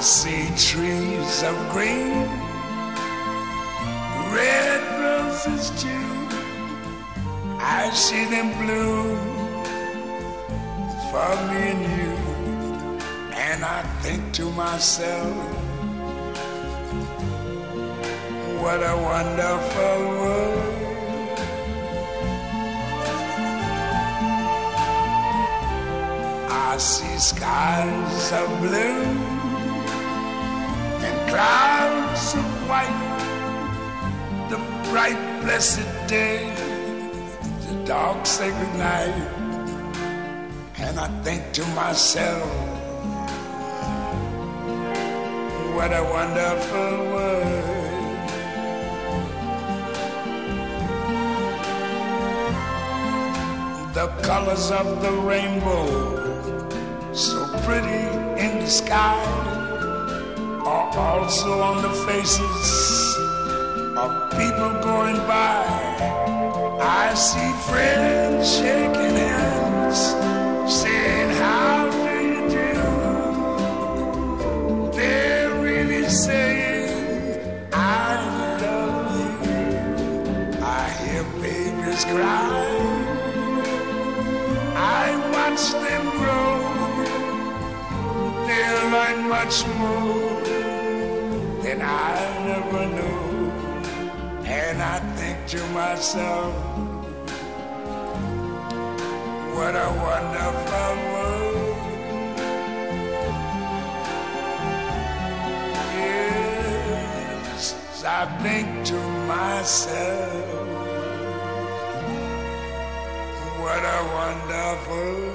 see trees of green, red roses too. I see them bloom for me and you. And I think to myself, what a wonderful world. I see skies of blue and clouds of white, the bright blessed day, the dark sacred night. And I think to myself, what a wonderful world. The colors of the rainbow, so pretty in the sky, are also on the faces of people going by. I see friends shaking hands, saying, how do you do? They're really saying, I love you. I hear babies cry, I watch them grow. They'll learn much more than I never knew. And I think to myself, what a wonderful world. Yes, I think to myself, what a wonderful